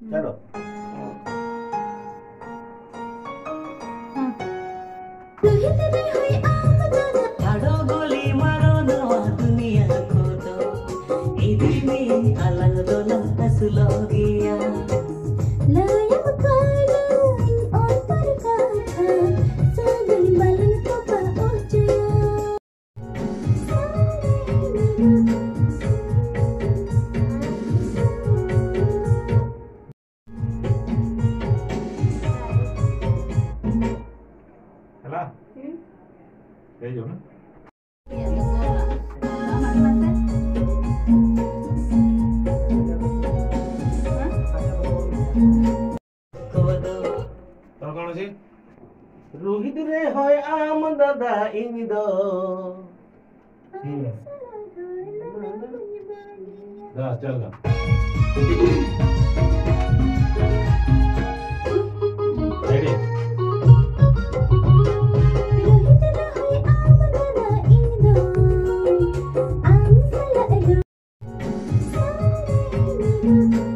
चलो। झाड़ो गोली मारो नवा दुनिया को तो इधर में अलग दोला असलो गया लायम काला और पर का था सागल मलन को पहुंचया चला भेजो ना। तो कौन सी रोहित रे होय आम दादा इन दो जा चल जा। Ready I'm